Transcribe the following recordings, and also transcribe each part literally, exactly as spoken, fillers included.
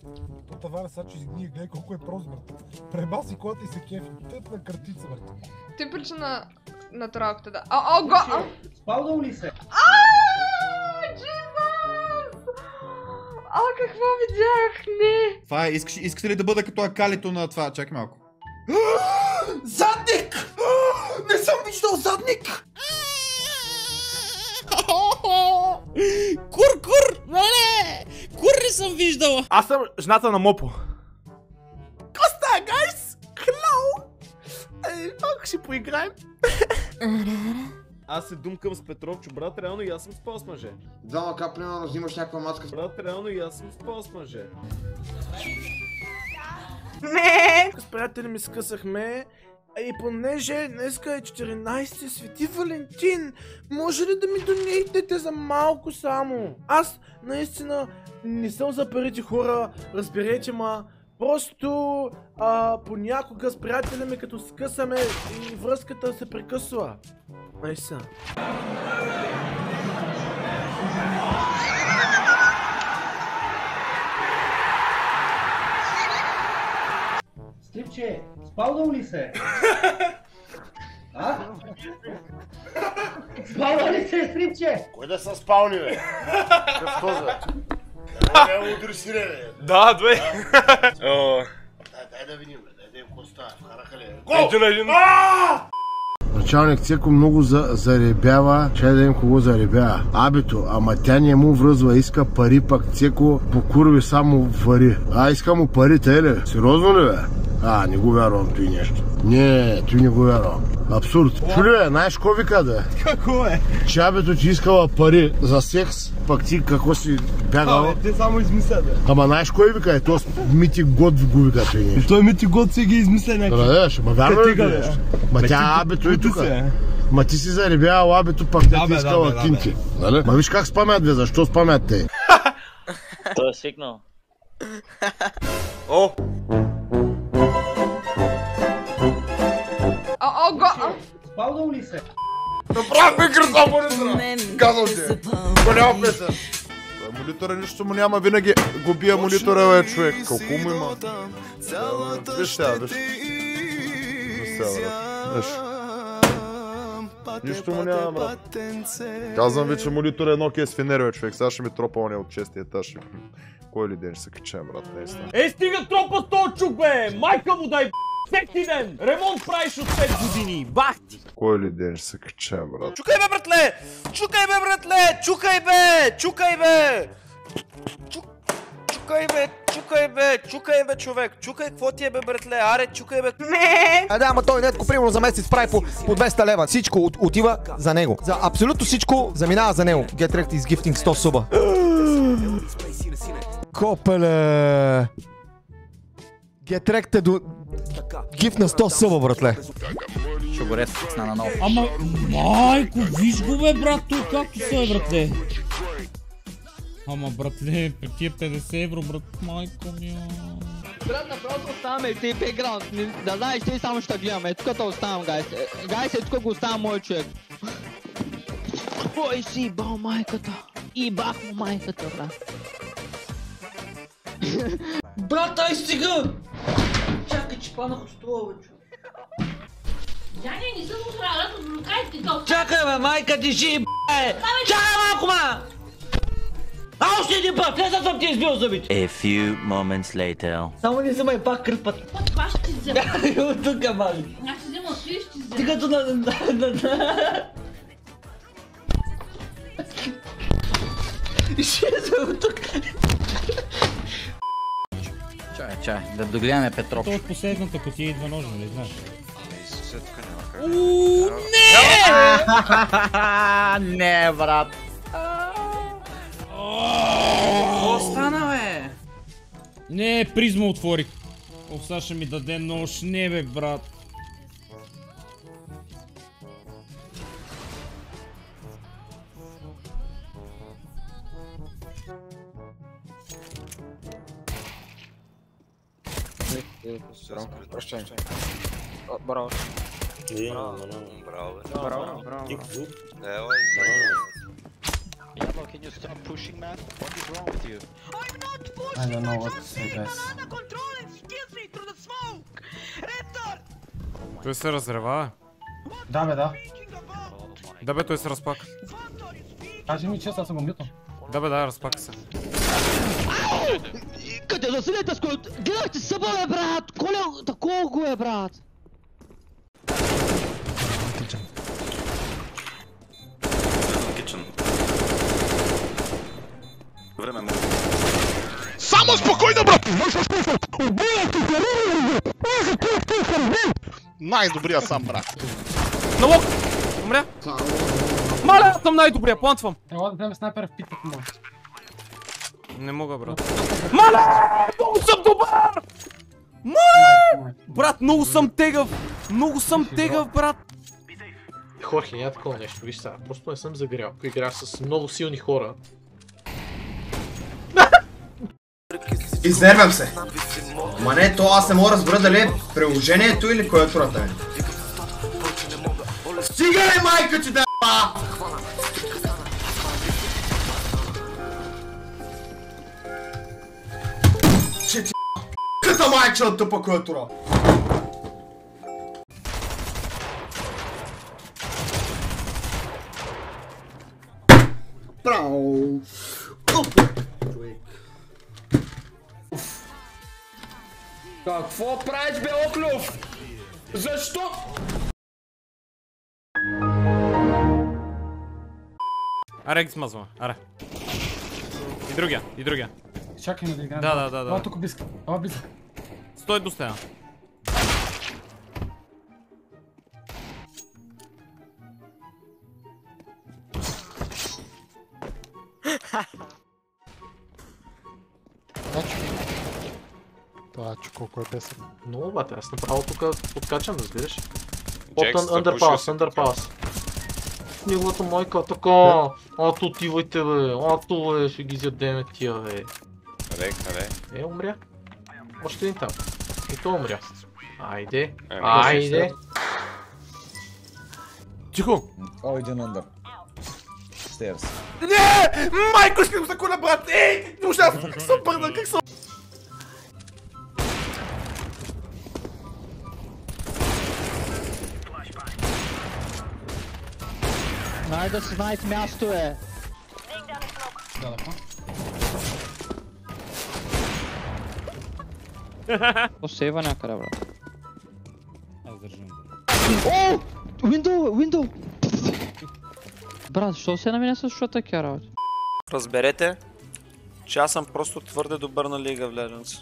То тавара сега, че изгние, гледай колко е прост, брат. Пребаси колата и се кефи. Тъп на картица, брат. Той прича на натуралката, да. А, о, го! Спалдал ли се? Аааа, Джизъс! А, какво видях? Не! Това е, искаш, искате ли да бъда като акалито на това? Чакай малко. Задник! Не съм виждал задник! Кур, кур! Мале! Кур не съм виждала! Аз съм жената на Мопо. Коста, гайс! Hello! Малко ще поиграем. Аз се думкам с Петровчо, брат, реално и аз съм спал с мъже. Двама капли, но взимаш някаква маска. Брат, реално и аз съм спал с мъже. Не! С приятели ми скъсахме. И понеже днеска е четиринайсети Свети Валентин, може ли да ми донейтете за малко само? Аз наистина не съм за парите, хора, разберете ма. Просто а, понякога с приятели ми като скъсаме и връзката се прекъсва. Наистина. Стрипче, спалдал ли се? А? Спалдал ли се, Стрипче? Кой да са спални, бе? Какъв този? Не удри си, бе. Да, две. Дай да видим, бе. Дай да им коста. Вкараха ли? Един, един. Началник Цеко много за, заребява, чай да им кого заребява. Абито, ама тя не му връзва, иска пари, пак Цеко по курви само вари. А, иска му пари, тъй ли? Сериозно ли, бе? А, не го вярвам той нещо. Не, той не го вярвам. Абсурд. Чули, бе, знаеш какво вика, да? Какво е? Че абето ти искала пари за секс, пак ти какво си бягала. Те само измислят, бе. Ама знаеш кой вика? Е, то Мити Год го вика той нещо. Той Мити Год си ги измисля някакви. Да, да, ще ма вярва ли нещо? Ма тя абето и тука. Ма ти си заребяла абето, пак да ти искала кинти. Ма виж как спамят, бе, защо спамят те? Той е свикнал. О! А, о, го! Спалдал ли се? Направи микрофон, монитора! Казвам ти! Голяма песен! Монитора нищо му няма, винаги го бия монитора, бе, човек. Колко му има? Виж сега, виж. Виж сега, брат. Виж. Нищо му няма, брат. Казвам ви, че монитор е Nokia с фенер, бе, човек. Сега ще ми тропа оня от шестия етаж. Кой ли ден ще се качаем, брат, наистина. Е, стига тропа с този чук, бе! Майка му дай, всеки ден! Ремонт правиш от пет години, бах ти! Кой ли ден ще се качаем, брат? Чукай, бе, братле! Чукай, бе, братле! Чукай, бе! Чукай, бе! Чукай, бе! Чукай, бе! Чукай, бе, човек! Чукай, какво ти е, бе, братле? Аре, чукай, бе! Не! А да, ама той детко примерно за месец прави по, по двеста лева. Всичко от, отива за него. За абсолютно всичко заминава за него. Get Wrecked is gifting сто суба. Копеле! Get Wrecked е до... Гифт на сто суба, братле. Ще го рез на наново. Ама, майко, виж го, бе, брат, той както се е, братле. Ама, братле, при тия петдесет евро, брат, майко ми. Брат, направо оставаме и тъй бекграунд. Да знаеш, тъй само ще гледаме. Е, тук те оставам, гайс. Гайс, е, тук го оставам мой човек. Ой, си бал майката. И бах му майката, брат. Брат, ай стига! Чакай, че паднах от стола, бе, човек. Джани, не съм оправила, отблокайте то. Чакай, бе, майка ти ши, бе! Чакай малко, ма! А, още един път! След съм ти избил зъбите! A few moments later. Само не взимай пак кръв път. От това ще ти взема. От тук, мали. Аз ще взема от ти ще ти взема. Ти като на... Изчезва от тук. Чай, чай, да догледаме Петров. Той от последната кутия идва ножа, не знаеш. Ууу, не! Не, брат. Какво стана, бе? Не, призма отворих. О, сега ще ми даде нож. Не, бе, брат. Прощай. Браво. Браво. Браво. Браво. Браво. Yellow, can you stop pushing, man? What is wrong with you? I'm not pushing! I don't know what to say, guys. Banana controlling kills me through the smoke! Retard! Той се разрева. Да, бе, да. Да бе, той се разпака. Кажи ми честно, съм го мютал. Да бе, да, разпака се. Къде да седете с който? Гледахте съба, бе, брат! Коля, такова го е, брат! Кичен. Време ме. Само спокойно, брат! Най-добрия сам, брат. На лок! Умря! Маля, аз съм най-добрия, плантвам! Трябва да вземем снайпера в питък, може. Не мога, брат. Маля! Много съм добър! Маля! Брат, много съм тегъв! Много съм тегъв, брат! Хорхе, няма такова нещо, виж сега, просто не съм загрял. Ако играя с много силни хора. Изнервям се. Ма не, то аз не мога да разбера дали е приложението или клавиатурата ми. Стига ли, майка ти да е***а! Че ти като майче от тъпа клавиатура. Браво! Какво правиш, бе, Оклюв? Защо? Аре, ги смазваме, аре. И другия, и другия. Чакай ме да играем. Да, да, да, да. Това тук близко, това близко. Стой до стена. Това чу колко е тесен. Много бате, аз направо тук подкачам, разбираш. От underpass, underpass. Неговата майка, така. Ато отивайте, бе. Ато, бе, ще ги изядеме тия, бе. Къде, къде? Е, умря. Още един там. И то умря. Айде. Айде. Тихо! О, един under. Stairs. Не! Майко, ще го заколя, брат! Ей! Ужасно, как съм бърна, как съм... Най да си знаете място, е! Да, да, Посейва някъде, брат. Аз държам. О! Window, window! Брат, що се на мене с шо такива работи? Разберете, че аз съм просто твърде добър на League of Legends.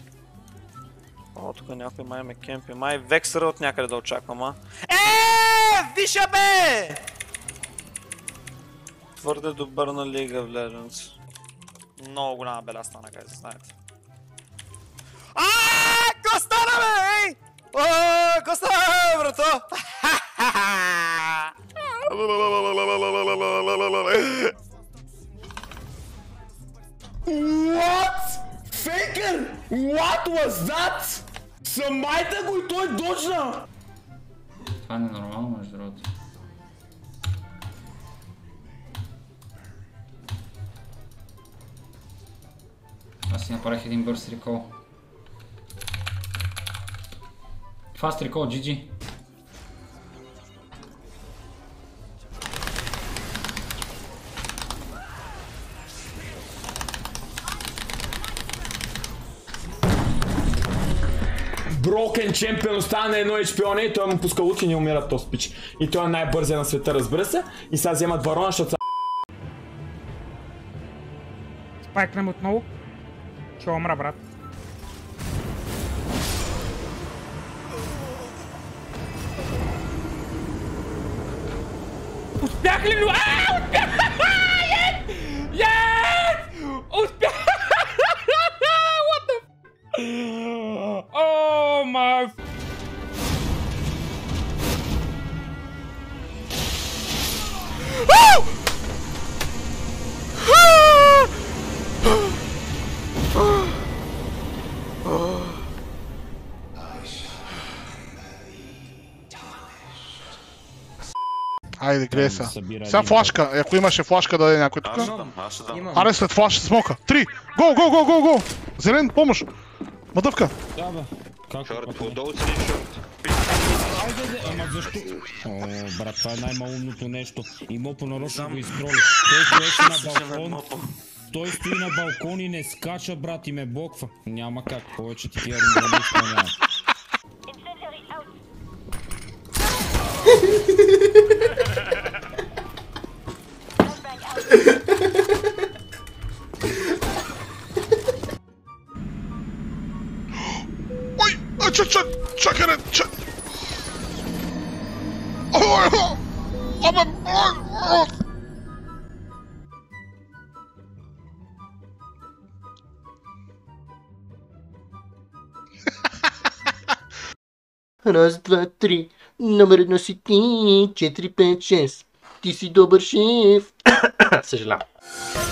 О, тук някой май ме кемпи. Май Вексъра от някъде да очаквам, а? Еее! Виша, бе! Твърде добър на League of Legends. Много голяма беля стана, гайз, знаете. Аааа! Ко стана, бе, ей! Ооо, ко стана, бе, брато? What? Faker? What was that? Самайте го и той доджна! Това е ненормално, между другото. Аз си направих един бърз рекол. Фаст рекол, джи джи. Broken Champion остана на едно ейч пи, не, той му пуска лук и не умира този пич. И той е най-бързия на света, разбира се. И сега вземат варона, защото са... Спайкнем отново. Ще умра, брат. Успях ли? Ааа! Успях! Yes! Yes! Успях! What the... Oh my... Айде, грей са. Сега флашка, ако имаше флашка да даде някой тук. Аз ще дам, аз ще дам. Аре след флаш смока. Три! Гол, гол, гол, гол, гол! Зелен, помощ! Мъдъвка! Да, бе. Как? Шорт, отдолу седи шорт. Айде, ама защо? О, брат, това е най-малумното нещо. И Мопо нарочно го изкроли. Той стоеше на балкон. Той стои на балкон и не скача, брат, и ме блоква. Няма как, повече такива рунда не изпълняват. Ой, а чак, чак, чакай, не, чак. Ой, абе, ой, ой. Раз, два, три. Номер едно си ти. Четири, пет, шест. Ти си добър шеф. Съжалявам.